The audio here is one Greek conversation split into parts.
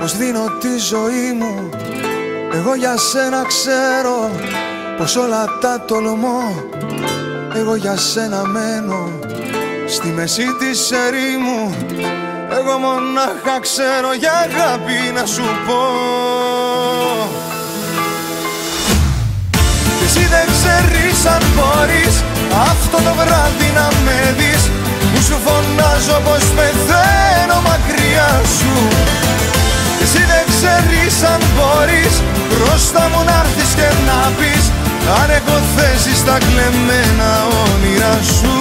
πως δίνω τη ζωή μου. Εγώ για σένα ξέρω πως όλα τα τολμώ. Εγώ για σένα μένω στη μέση της ερήμου. Εγώ μονάχα ξέρω για αγάπη να σου πω. Και εσύ δεν ξέρεις αν μπορείς αυτό το βράδυ να με δεις, που σου φωνάζω πως πεθαίνω μακριά σου. Και εσύ δεν ξέρεις αν μπορείς μπροστά μου να έρθεις και να πεις αν έχω θέση στα κλεμμένα όνειρα σου.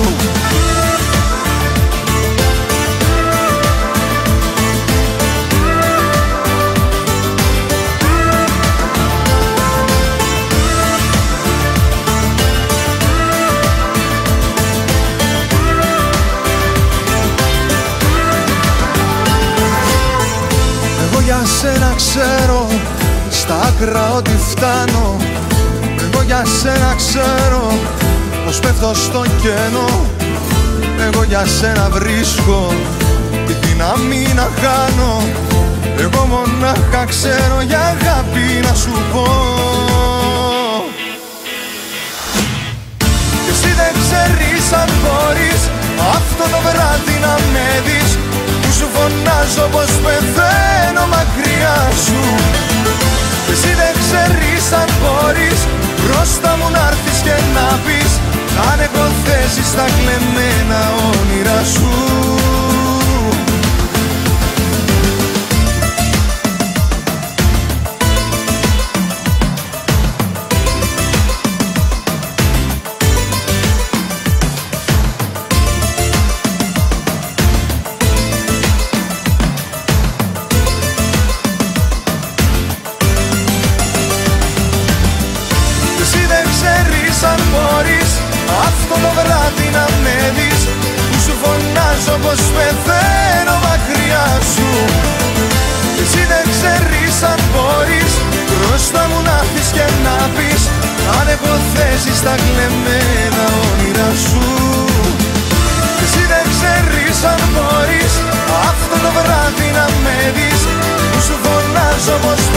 Για σένα ξέρω στα άκρα ότι φτάνω. Εγώ για σένα ξέρω πως πέφτω στο κενό. Εγώ για σένα βρίσκω τη δύναμη να χάνω. Εγώ μονάχα ξέρω για αγάπη να σου πω. Και εσύ δεν ξέρεις αν μπορείς αυτό το βράδυ να με δεις, που σου φωνάζω πως πεθαίνω μακριά σου. Και εσύ δεν ξέρεις αν μπορείς μπροστά μου να έρθεις και να πεις αν έχω θέση στα κλεμμένα όνειρα σου. Αν μπορείς αυτό το βράδυ να με δεις, που σου φωνάζω πως πεθαίνω μακριά σου. Εσύ δεν ξέρεις αν μπορείς μπροστά μου να έρθεις και να πεις αν έχω θέση στα κλεμμένα όνειρα σου. Εσύ δεν ξέρεις αν μπορείς αυτό το βράδυ να με δεις, που σου φωνάζω πως